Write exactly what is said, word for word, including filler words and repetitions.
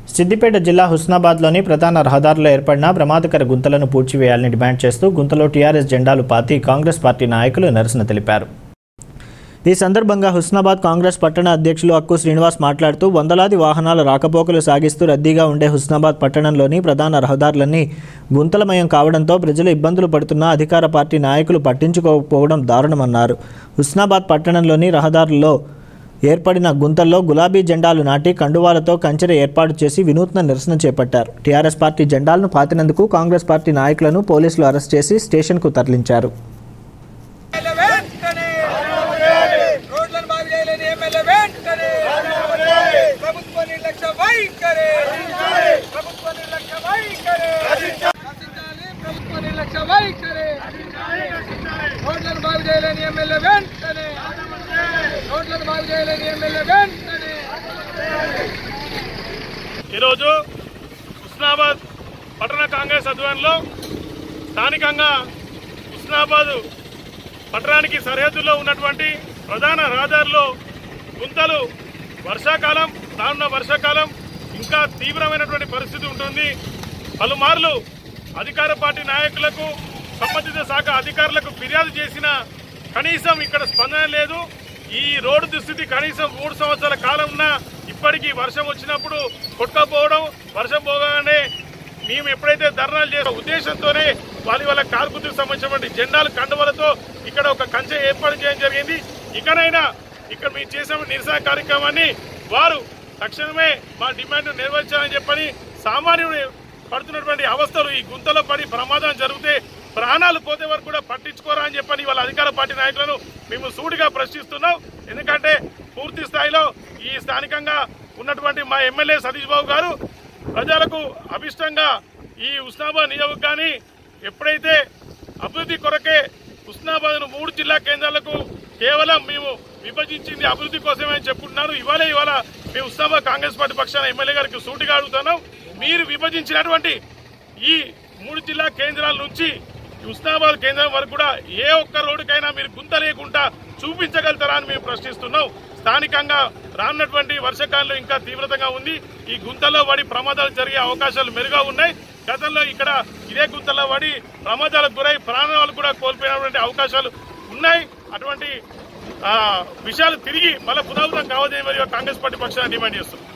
సిద్దిపేట జిల్లా హుస్నాబాద్లోని ప్రధాన రహదారుల్లో ఏర్పడిన ప్రమాదకర గుంతలను పూడ్చివేయాలని డిమాండ్ చేస్తూ గుంతలో టీఆర్ఎస్ జెండాలు పాతి కాంగ్రెస్ పార్టీ నాయకులు నిరసన తెలిపారు. ఈ సందర్భంగా హుస్నాబాద్ కాంగ్రెస్ పట్టణ అధ్యక్షులు అక్కు శ్రీనివాస్ మాట్లాడుతూ వందలాది వాహనాల రాకపోకలు సాగిస్తూ రద్దీగా ఉండే హుస్నాబాద్ పట్టణంలోని ప్రధాన రహదారులన్నీ గుంతలమయం కావడంతో ప్రజలు ఇబ్బందులు పడుతున్నా అధికార పార్టీ నాయకులు పట్టించుకోకపోవడం దారుణమన్నారు. హుస్నాబాద్ పట్టణంలోని రహదారుల్లో ఏర్పడిన గుంతల్లో గులాబీ జెండాలు నాటి కండువాలతో కంచెర ఏర్పాటు చేసి వినూత్న నిరసన చేపట్టారు. టీఆర్ఎస్ పార్టీ జెండాలను పాతినందుకు కాంగ్రెస్ పార్టీ నాయకులను పోలీసులు అరెస్ట్ చేసి స్టేషన్కు తరలించారు. ఈరోజు హుస్నాబాద్ పట్టణ కాంగ్రెస్ ఆధ్వర్యంలో స్థానికంగా హుస్నాబాద్ పట్టణానికి సరిహద్దుల్లో ఉన్నటువంటి ప్రధాన రహదారిలో గుంతలు వర్షాకాలం రానున్న వర్షాకాలం ఇంకా తీవ్రమైనటువంటి పరిస్థితి ఉంటుంది. పలుమార్లు అధికార పార్టీ నాయకులకు సంబంధిత శాఖ అధికారులకు ఫిర్యాదు చేసిన కనీసం ఇక్కడ స్పందన లేదు. ఈ రోడ్డు దుస్థితి కనీసం మూడు సంవత్సరాల కాలం ఉన్నా ఇప్పటికీ వర్షం వచ్చినప్పుడు కొట్టుకపోవడం, వర్షం పోగానే మేము ఎప్పుడైతే ధర్నాలు చేసే ఉద్దేశంతోనే వాళ్ళ వాళ్ళ కార్మికులకు సంబంధించినటువంటి జెండాలు కండువలతో ఇక్కడ ఒక కంచె ఏర్పాటు చేయడం జరిగింది. ఇకనైనా ఇక్కడ మేము చేసే నిరసన కార్యక్రమాన్ని వారు తక్షణమే మా డిమాండ్ నెరవేర్చాలని చెప్పని సామాన్యుడు పడుతున్నటువంటి అవస్థలు ఈ గుంతలో పడి ప్రమాదం జరిగితే ప్రాణాలు పోతే వరకు కూడా పట్టించుకోరా అని చెప్పని వాళ్ళ అధికార పార్టీ నాయకులను మేము సూటిగా ప్రశ్నిస్తున్నాం. ఎందుకంటే పూర్తి స్థాయిలో ఈ స్థానికంగా ఉన్నటువంటి మా ఎమ్మెల్యే సతీష్ బాబు గారు ప్రజలకు అభిష్టంగా ఈ హుస్నాబాద్ నియోజకవర్గాన్ని ఎప్పుడైతే అభివృద్ధి కొరకే హుస్నాబాద్ను మూడు జిల్లా కేంద్రాలకు కేవలం మేము విభజించింది అభివృద్ధి కోసమే అని చెప్పుకుంటున్నారు. ఇవాళ ఇవాళ మేము హుస్నాబాద్ కాంగ్రెస్ పార్టీ పక్షాన ఎమ్మెల్యే గారికి సూటిగా అడుగుతున్నాం. మీరు విభజించినటువంటి ఈ మూడు జిల్లా కేంద్రాల నుంచి హుస్నాబాద్ కేంద్రం వరకు కూడా ఏ ఒక్క రోడ్డుకైనా మీరు గుంత లేకుండా చూపించగలుగుతారా అని మేము ప్రశ్నిస్తున్నాం. స్థానికంగా రానున్నటువంటి వర్షకాలంలో ఇంకా తీవ్రతగా ఉంది. ఈ గుంతలో పడి ప్రమాదాలు జరిగే అవకాశాలు మెరుగా ఉన్నాయి. గతంలో ఇక్కడ ఇదే గుంతలో పడి ప్రమాదాలకు గురై ప్రాణాలు కూడా కోల్పోయినటువంటి అవకాశాలు ఉన్నాయి. అటువంటి విషయాలు తిరిగి మళ్ళీ పునరావృతం కావద్దని మరియు కాంగ్రెస్ పార్టీ పక్షాన్ని డిమాండ్ చేస్తున్నాం.